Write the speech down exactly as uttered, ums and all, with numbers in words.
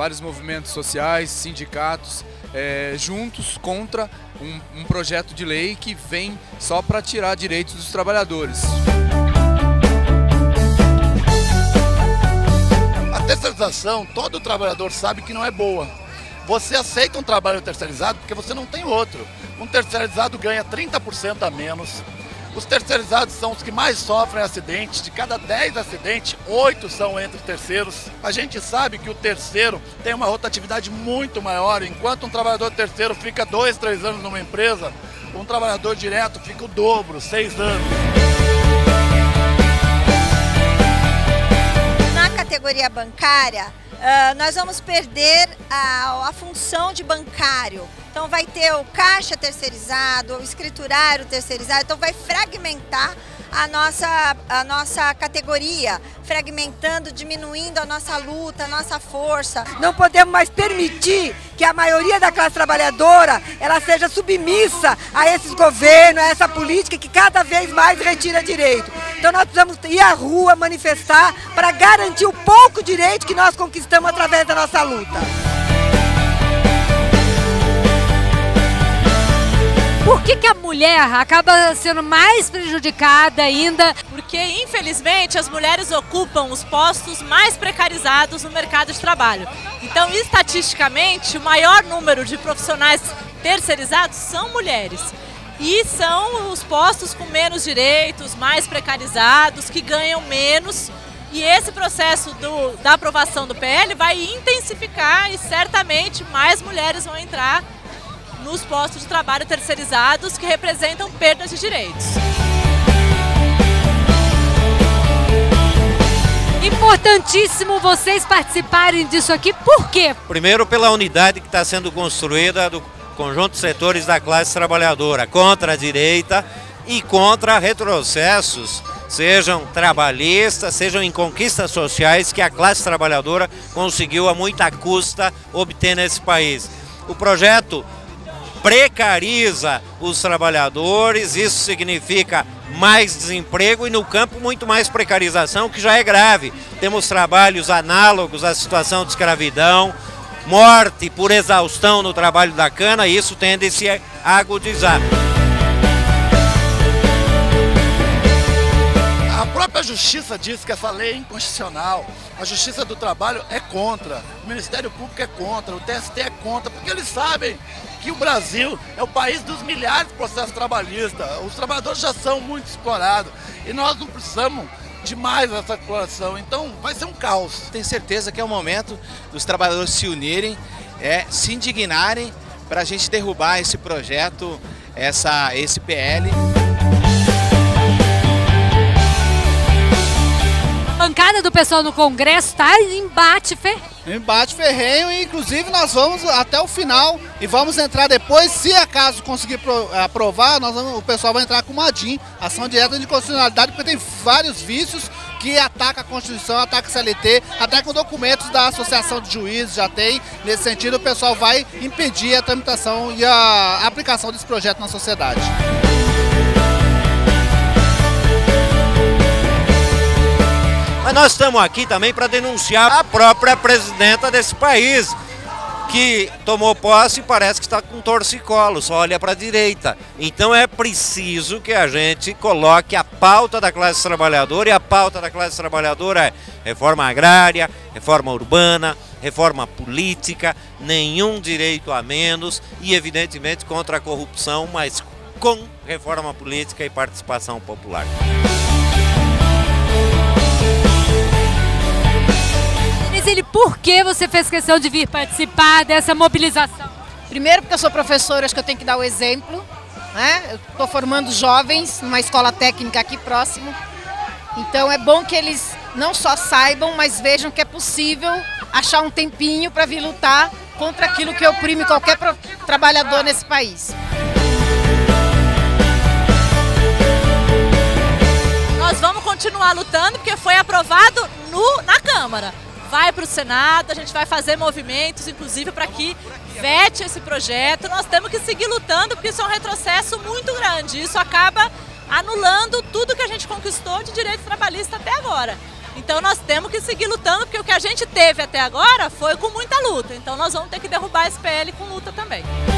vários movimentos sociais, sindicatos, é, juntos contra um, um projeto de lei que vem só para tirar direitos dos trabalhadores. A terceirização, todo trabalhador sabe que não é boa. Você aceita um trabalho terceirizado porque você não tem outro. Um terceirizado ganha trinta por cento a menos. Os terceirizados são os que mais sofrem acidentes. De cada dez acidentes, oito são entre terceiros. A gente sabe que o terceiro tem uma rotatividade muito maior. Enquanto um trabalhador terceiro fica dois, três anos numa empresa, um trabalhador direto fica o dobro, seis anos. Na categoria bancária, Uh, nós vamos perder a, a função de bancário. Então vai ter o caixa terceirizado, o escriturário terceirizado, então vai fragmentar a nossa, a nossa categoria, fragmentando, diminuindo a nossa luta, a nossa força. Não podemos mais permitir que a maioria da classe trabalhadora ela seja submissa a esses governos, a essa política que cada vez mais retira direito. Então nós precisamos ir à rua manifestar para garantir o pouco direito que nós conquistamos através da nossa luta. Por que que a mulher acaba sendo mais prejudicada ainda? Porque, infelizmente, as mulheres ocupam os postos mais precarizados no mercado de trabalho. Então, estatisticamente, o maior número de profissionais terceirizados são mulheres. E são os postos com menos direitos, mais precarizados, que ganham menos. E esse processo do, da aprovação do P L vai intensificar e certamente mais mulheres vão entrar nos postos de trabalho terceirizados que representam perdas de direitos. Importantíssimo vocês participarem disso aqui, por quê? Primeiro pela unidade que está sendo construída do conjunto de setores da classe trabalhadora, contra a direita e contra retrocessos, sejam trabalhistas, sejam em conquistas sociais que a classe trabalhadora conseguiu a muita custa obter nesse país. O projeto precariza os trabalhadores, isso significa mais desemprego e no campo muito mais precarização, que já é grave. Temos trabalhos análogos à situação de escravidão, morte por exaustão no trabalho da cana, e isso tende a se agudizar. A própria Justiça diz que essa lei é inconstitucional. A Justiça do Trabalho é contra, o Ministério Público é contra, o T S T é contra, porque eles sabem que o Brasil é o país dos milhares de processos trabalhistas. Os trabalhadores já são muito explorados e nós não precisamos de mais essa exploração, então vai ser um caos. Tenho certeza que é o momento dos trabalhadores se unirem, é, se indignarem para a gente derrubar esse projeto, essa, esse P L. A bancada do pessoal no Congresso está em embate ferrenho. Embate ferrenho e inclusive nós vamos até o final e vamos entrar depois, se acaso conseguir aprovar, nós vamos, o pessoal vai entrar com uma A D I M, ação direta de inconstitucionalidade, porque tem vários vícios que atacam a Constituição, atacam a C L T, atacam documentos da Associação de Juízes, já tem. Nesse sentido, o pessoal vai impedir a tramitação e a aplicação desse projeto na sociedade. Mas nós estamos aqui também para denunciar a própria presidenta desse país, que tomou posse e parece que está com torcicolo, só olha para a direita. Então é preciso que a gente coloque a pauta da classe trabalhadora, e a pauta da classe trabalhadora é reforma agrária, reforma urbana, reforma política, nenhum direito a menos e, evidentemente, contra a corrupção, mas com reforma política e participação popular. Ele, por que você fez questão de vir participar dessa mobilização? Primeiro porque eu sou professora, acho que eu tenho que dar o exemplo, né? Eu estou formando jovens numa escola técnica aqui próximo, então é bom que eles não só saibam, mas vejam que é possível achar um tempinho para vir lutar contra aquilo que oprime qualquer trabalhador nesse país. Nós vamos continuar lutando porque foi aprovado no, na Câmara. Vai para o Senado, a gente vai fazer movimentos, inclusive, para que vete esse projeto. Nós temos que seguir lutando, porque isso é um retrocesso muito grande. Isso acaba anulando tudo que a gente conquistou de direito trabalhista até agora. Então nós temos que seguir lutando, porque o que a gente teve até agora foi com muita luta. Então nós vamos ter que derrubar esse P L com luta também.